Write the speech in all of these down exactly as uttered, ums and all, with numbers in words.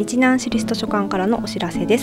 日南市立図書館からのお知らせです。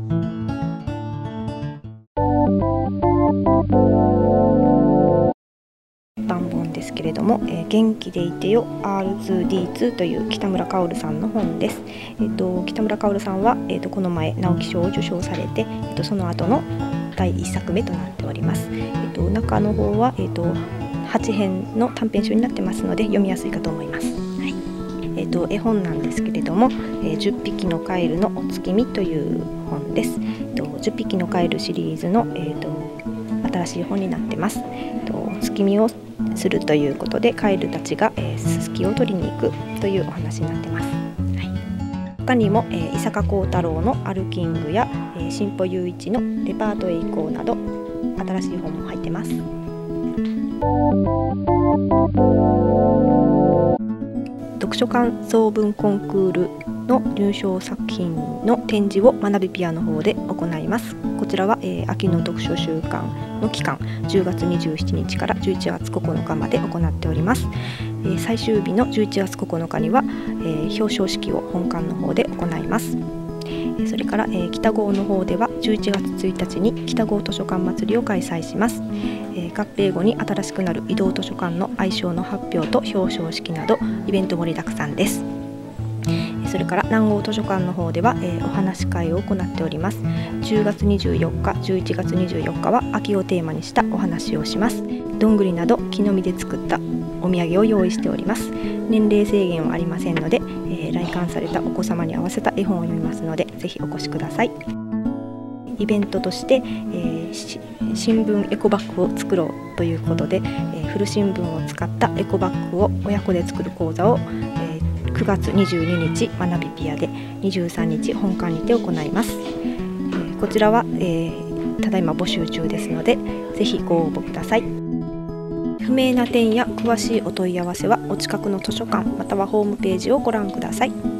版本ですけれども、えー、元気でいてよ アールツーディーツー という北村薫さんの本です。えー、と北村薫さんは、えー、とこの前直木賞を受賞されて、えー、とその後のだいいっさくめとなっております。えー、と中の方は、えー、とはちへんの短編集になってますので読みやすいかと思います。はいえー、と絵本なんですけれども、えー、じゅっぴきのカエルのお月見という本です。えー、とじゅっぴきのカエルシリーズの、えー、と新しい本になってます。えー、とお月見をするということでカエルたちが、えー、ススキを取りに行くというお話になってます。はい、他にも、えー、伊坂幸太郎のアルキングや、えー、新保雄一のデパートへ行こうなど新しい本も入ってます。読書感想文コンクールの入賞作品の展示を学びピアの方で行います。こちらは、えー、秋の読書週間の期間じゅうがつにじゅうしちにちからじゅういちがつここのかまで行っております。えー、最終日のじゅういちがつここのかには、えー、表彰式を本館の方で行います。それから、えー、北郷の方ではじゅういちがつついたちに北郷図書館祭りを開催します。えー、合併後に新しくなる移動図書館の愛称の発表と表彰式などイベント盛りだくさんです。それから南郷図書館の方では、えー、お話し会を行っております。じゅうがつにじゅうよっか、じゅういちがつにじゅうよっかは秋をテーマにしたお話をします。どんぐりなど木の実で作ったお土産を用意しております。年齢制限はありませんので、えー、来館されたお子様に合わせた絵本を読みますのでぜひお越しください。イベントとして、えー、新聞エコバッグを作ろうということで、えー、古新聞を使ったエコバッグを親子で作る講座を、えー、くがつにじゅうににち学びピアでにじゅうさんにち本館にて行います。えー、こちらは、えー、ただいま募集中ですのでぜひご応募ください。不明な点や詳しいお問い合わせはお近くの図書館またはホームページをご覧ください。